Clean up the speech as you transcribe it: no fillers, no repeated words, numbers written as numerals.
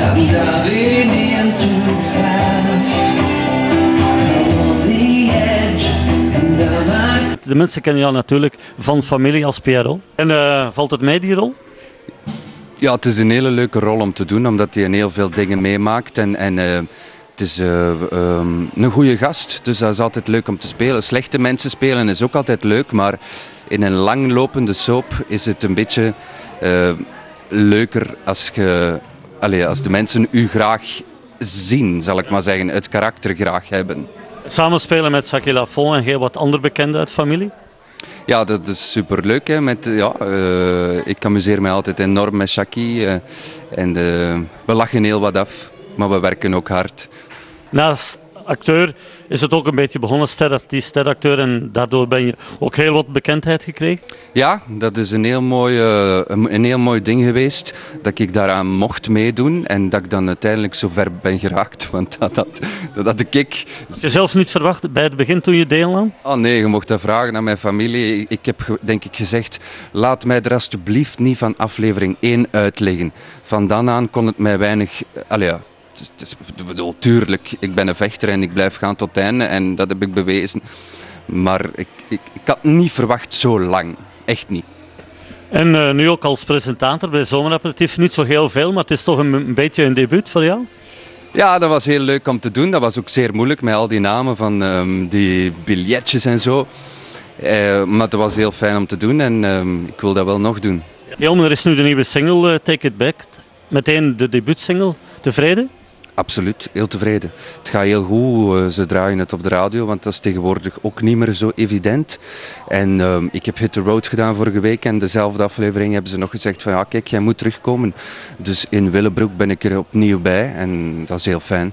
I'm diving in too fast. I'm on the edge and I'm De mensen kennen jou natuurlijk van familie als Pierrot. En valt het mee, die rol? Ja, het is een hele leuke rol om te doen, omdat hij heel veel dingen meemaakt. En het is een goede gast, dus dat is altijd leuk om te spelen. Slechte mensen spelen is ook altijd leuk, maar in een langlopende soap is het een beetje leuker als de mensen u graag zien, zal ik maar zeggen, het karakter graag hebben. Samenspelen met Jackie Lafont en heel wat andere bekenden uit familie? Ja, dat is superleuk. Hè. Ik amuseer mij altijd enorm met Jackie. We lachen heel wat af, maar we werken ook hard. Naast acteur is het ook een beetje begonnen, steracteur, en daardoor ben je ook heel wat bekendheid gekregen? Ja, dat is een heel mooi ding geweest, dat ik daaraan mocht meedoen en dat ik dan uiteindelijk zo ver ben geraakt, want dat had ik... Had je zelf niet verwacht bij het begin toen je deelnam? Oh nee, je mocht dat vragen aan mijn familie. Ik heb denk ik gezegd, laat mij er alsjeblieft niet van aflevering 1 uitleggen. Van dan aan kon het mij weinig... Ik bedoel, tuurlijk, ik ben een vechter en ik blijf gaan tot het einde en dat heb ik bewezen. Maar ik had niet verwacht zo lang. Echt niet. En nu ook als presentator bij Zomeraperitief, niet zo heel veel, maar het is toch een beetje een debuut voor jou? Ja, dat was heel leuk om te doen. Dat was ook zeer moeilijk met al die namen van die biljetjes en zo. Maar het was heel fijn om te doen en ik wil dat wel nog doen. Jelmer, er is nu de nieuwe single Take It Back. Meteen de debuutsingle. Tevreden? Absoluut, heel tevreden. Het gaat heel goed, ze draaien het op de radio, want dat is tegenwoordig ook niet meer zo evident. En ik heb Hit the Road gedaan vorige week en dezelfde aflevering hebben ze nog gezegd van ja kijk, jij moet terugkomen. Dus in Willebroek ben ik er opnieuw bij en dat is heel fijn.